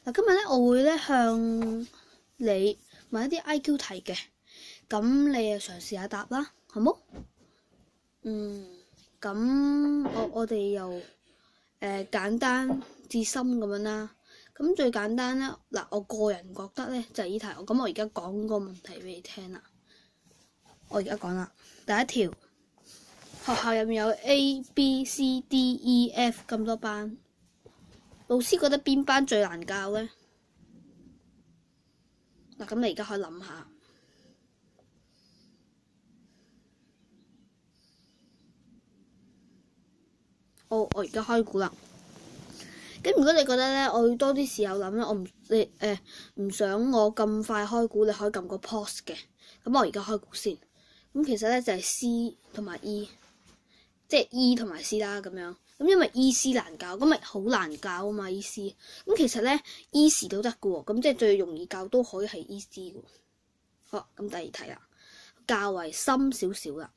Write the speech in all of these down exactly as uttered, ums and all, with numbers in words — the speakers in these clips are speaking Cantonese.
嗱，今日咧我會咧向你問一啲 I Q 題嘅，咁你啊嘗試下答啦，好冇？嗯，咁我我哋又誒、呃、簡單至深咁樣啦。咁最簡單咧，嗱，我個人覺得咧就係呢題。咁我而家講個問題俾你聽啦。我而家講啦，第一條，學校入面有 A、B、C、D、E、F 咁多班，老師覺得邊班最難教咧？嗱，咁你而家可以諗下。我我而家開估啦。咁如果你覺得咧，我要多啲時候諗咧，我唔你誒唔想我咁快開估，你可以撳個 pause 嘅。咁我而家開估先。咁其實咧就係 C 同埋 E， 即係 E 同埋 C 啦咁樣。咁因為 E、C 難教，咁咪好難教啊嘛 E、C。咁其實咧 E 時都得嘅喎，咁即係最容易教都可以係 E、C 嘅。好，咁第二題啦，較為深少少啦。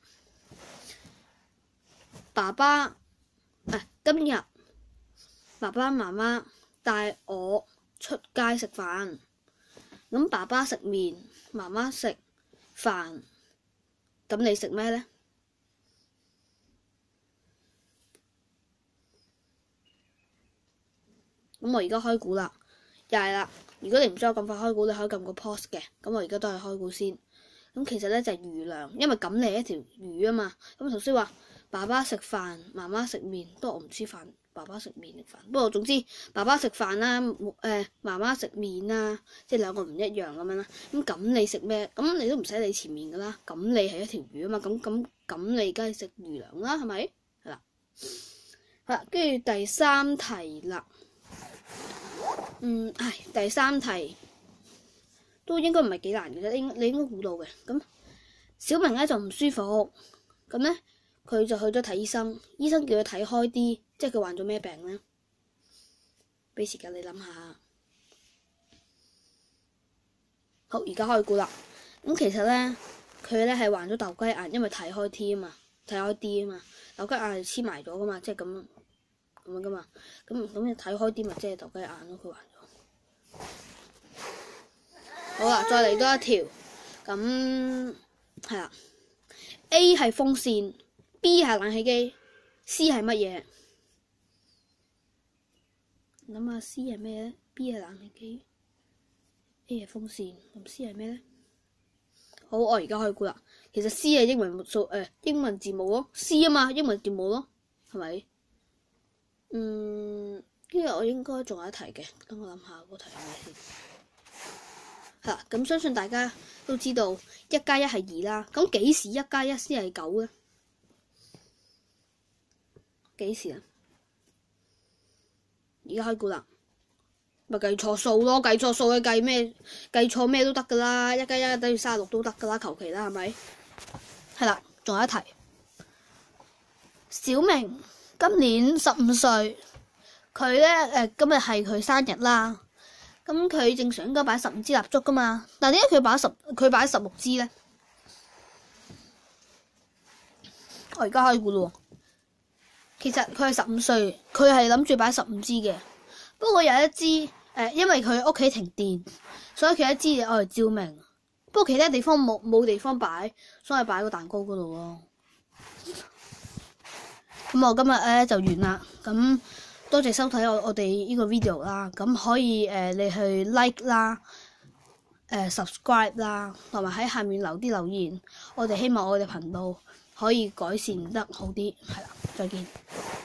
爸爸誒、啊、今日爸爸媽媽帶我出街食飯，咁爸爸食麵，媽媽食飯，咁你食咩呢？咁我而家開估啦，又係啦。如果你唔想我咁快開估，你可以撳個 pause 嘅。咁我而家都係開估先。咁其實咧就係魚糧，因為咁你係一條魚啊嘛。咁頭先話爸爸食飯，媽媽食麵，不過我唔知飯爸爸食麵定飯。不過總之爸爸食飯啦，誒媽媽食麵啦，即係兩個唔一樣咁樣啦。咁咁你食咩？咁你都唔使理前面噶啦。咁你係一條魚啊嘛。咁咁咁你梗係食魚糧啦，係咪？係啦。好啦，跟住第三題啦。嗯，唉，第三題都應該唔係幾難嘅啫，應你應該估到嘅。咁小明咧就唔舒服，咁咧佢就去咗睇醫生，醫生叫佢睇開啲，即係佢患咗咩病咧？俾時間你諗下。好，而家開估啦。咁其實咧，佢咧係患咗竇雞眼，因為睇開 T 啊嘛，睇開 D 啊嘛，竇雞眼係黐埋咗噶嘛，即係咁咁樣噶嘛。咁咁你睇開啲咪即係竇雞眼咯，佢患咗。好啦，再嚟多一條，咁係啦。A 係風扇 ，B 係冷氣機 ，C 係乜嘢？諗下 C 係咩咧 ？B 係冷氣機 ，A 係風扇，咁 C 係咩咧？好，我而家開估啦。其實 C 係英文數誒、呃、英文字母咯 ，C 啊嘛，英文字母咯，係咪？嗯，因為我應該仲有一題嘅，等我諗下嗰題係咩先。係啦，咁相信大家都知道一加一係二啦。咁幾時一加一先係九咧？幾時啊？而家開估啦，咪計錯數咯，計錯數嘅計咩？計錯咩都得噶啦，一加一等於三十六都得噶啦，求其啦，係咪？係啦，仲有一題。小明今年十五歲，佢咧誒今日係佢生日啦。咁佢正常應該擺十五支蠟燭噶嘛，但係點解佢擺十佢擺十六支咧？我而家開估咯。其實佢係十五歲，佢係諗住擺十五支嘅。不過有一支誒、呃，因為佢屋企停電，所以佢一支嘢我嚟照明。不過其他地方冇冇地方擺，所以擺個蛋糕嗰度咯。咁我今日咧就完啦。咁多謝收睇我我哋呢個 video 啦，咁可以誒、呃、你去 like 啦，誒、呃、subscribe 啦，同埋喺下面留啲留言，我哋希望我哋頻道可以改善得好啲，係啦，再見。